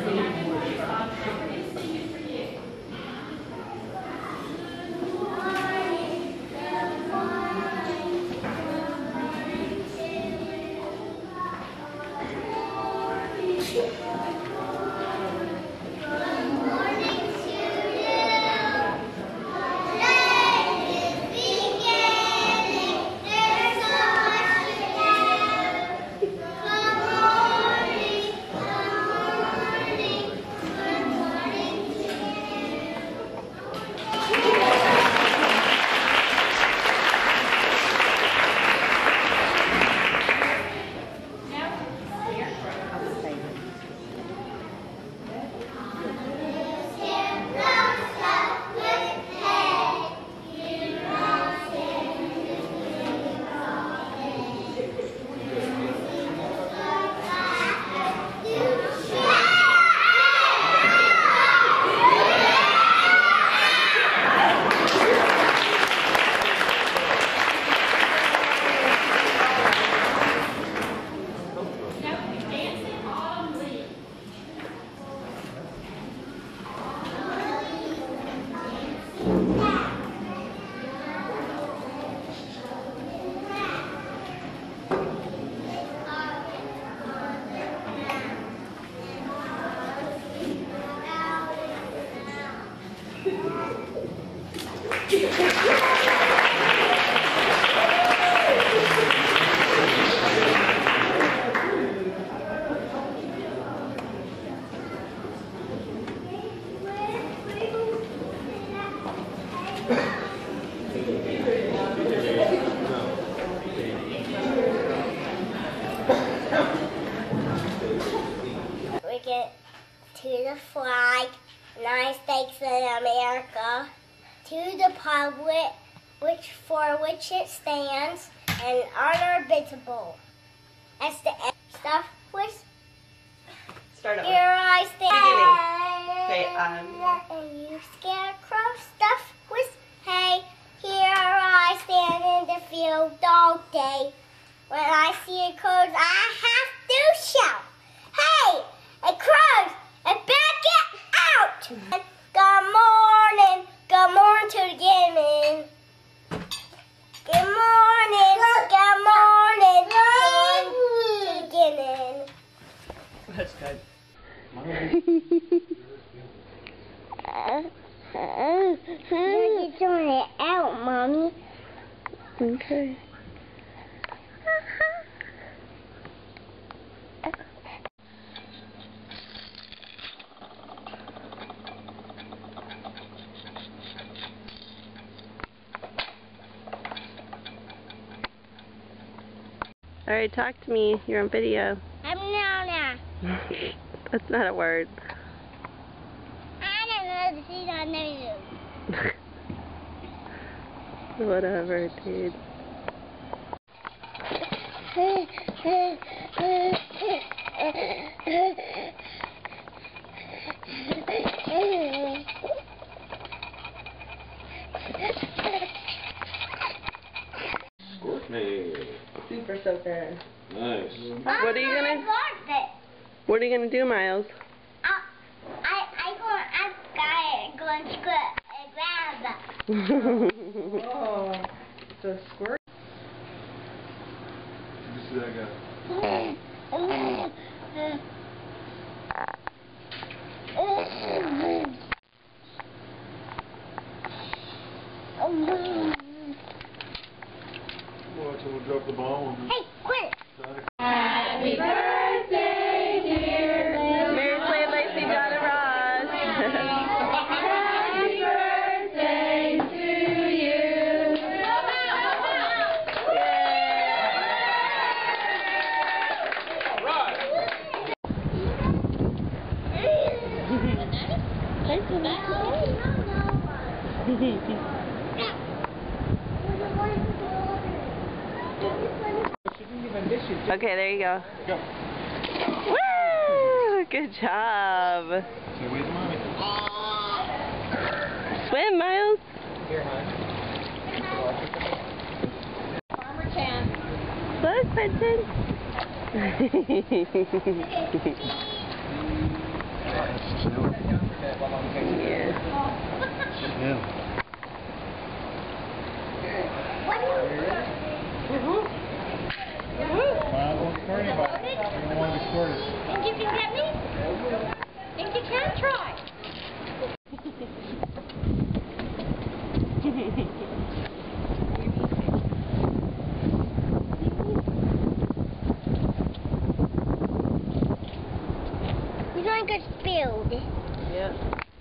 We get to the flag, United States of America, to the republic for which it stands, and honor visible. As the stuff was. Start over. Here I stand. Okay, And you scarecrow stuff with hay. Here I stand in the field all day. When I see a crows, I have to shout, "Hey, it crows! It better get out!" And good morning to the gaming. Good morning to the gaming. That's good. You're throwing it out, Mommy. Okay. Alright, talk to me. You're on video. I'm Nana. That's not a word. I don't know the seed on the Whatever, dude. Super soaker. Nice. What are you gonna do, Miles? I'm going to grab it. Oh, it's a squirt. You see that guy? Watch him drop the ball on Hey, quit! Happy birthday, dear Mary Slade Lacey Donna Ross. Happy birthday to you. Okay, there you go. Go. Woo! Good job. Say, where's mommy? Swim, Miles. Here, hon. Farmer Chan. Look, Quentin. Think you can get me? Think you can try? We're going to get spilled. Yeah.